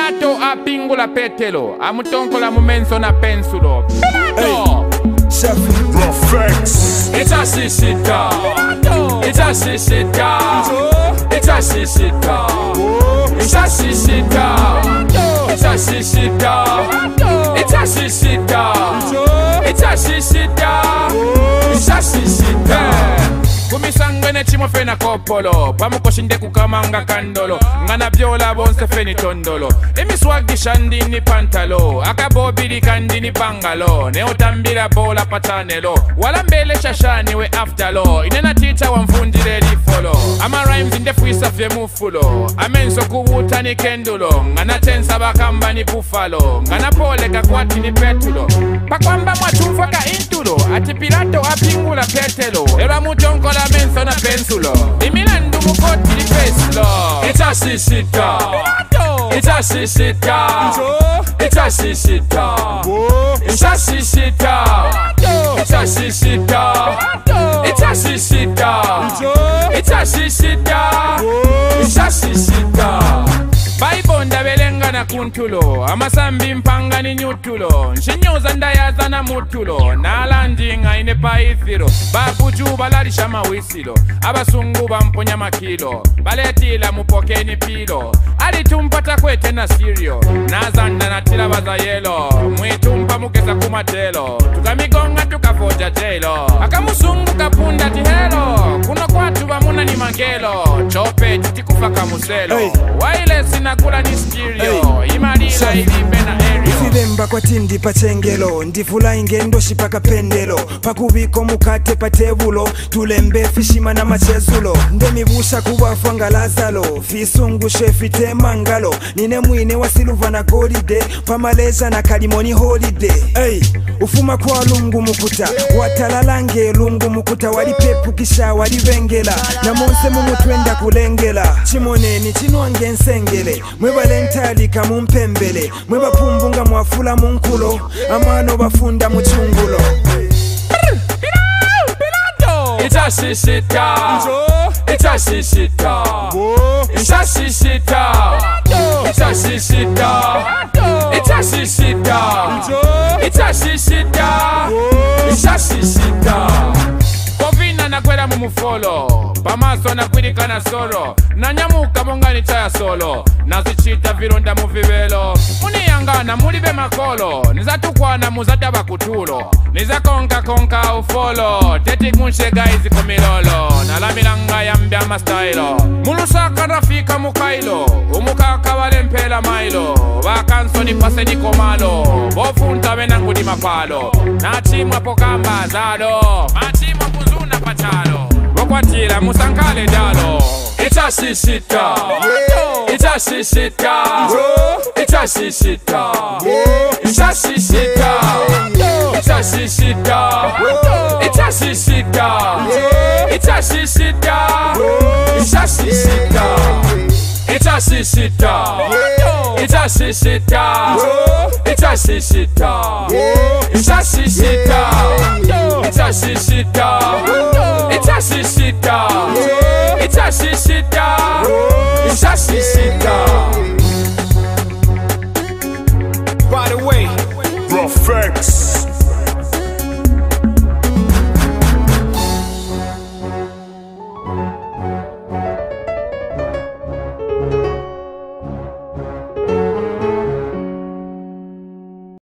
Pilato apingula Petelo, amutonkola mu menso na pensulo. Pilato! It's a sisita. It's a sisita. It's a sisita. It's a sisita. It's a sisita. It's a sisita. It's a sisita. It's a sisita. Kumisangene chimo fena kopolo pamukoshinde kukamanga kandolo ngana byola bonse feni tondolo emiswagi shandini pantalo akabobili kandini pangalo ne otambira bola patanelo wala mbele shashani we aftalo inena teacher wamfundire lifolo ama rhymes indefwisa fye mufulo amenso kubuta ni kendulo ngana tensa bakamba ni buffalo ngana pole kakwati ni petulo pakwamba mwachumfaka intulo ati Pilato apingula Petelo era mutonkola menso na pensulo imilandu mukoti ni peslo. It's a sisita. It's a sisita. It's a sisita. It's a sisita. It's a sisita. It's a sisita. It's a sisita. It's a sisita. Bible ndabelenga na kuntulo amasambi mpanga ni nyutulo nshinyoza ndayaza na mutulo nalandinga ine paithiro bakujuba lalisha mawisilo abasungu bamponya makilo baletila mupokeni pilo alitumpata kwete na sirio nazanda na tila bazayelo mwitumpa mukesa kumatelo tukamigonga tukafoja jelo akamusungu kapunda tihelo kuno kwatu bamuna ni mangelo chope titikufa kamuselo waile sinakula ni stereo imalila ilibe na aerial Filemba kwa tindi pachengelo ndivula ingendo shipaka pendelo pakubiko mukate patebulo tulembe fishima na machezulo ndemibusha kubafanga lazalo fisungu shefite mangalo nine mwine wa silver na golide pamaleza na kalimoni holiday ufuma kwa lungu mukuta watalalange lungu mukuta walipepu kisha walivengela na monse mumutwenda kulengela chimoneni chinwange nsengele mwe valentali kamumpembele mwe bapumbunga mwafula munkulo amano bafunda muchungulo. It's a sisita. It's a sisita. It's a sisita. It's a sisita. It's a sisita. It's a sisita. It's a sisita. Kovina na kwela mumufolo pamaso na kwirikana solo nanyamuka mongani chaya solo nazichita vironda muvivelo muniyangana mulibe makolo nizatukwana muzata bakutulo nizakonka konka ufolo teti kunshega izi kumilolo nalamilanga yambya mastailo mulusaka rafika mukailo umukaka walempela mailo bakansoni pase nikomalo bofunta benangudi mapalo nachimwa pokama zado machimwa kuzuna pachalo bokwatira musankale dalo. It's a sisita. It's a sisita. It's a sisita. It's a sisita. It's a sisita. It's a sisita. It's a sisita. It's a sisita. It's a sisita. It's a sisita. It's a sisita. It's a sisita. It's a sisita. It's a sisita. It's a sisita. It's a sisita.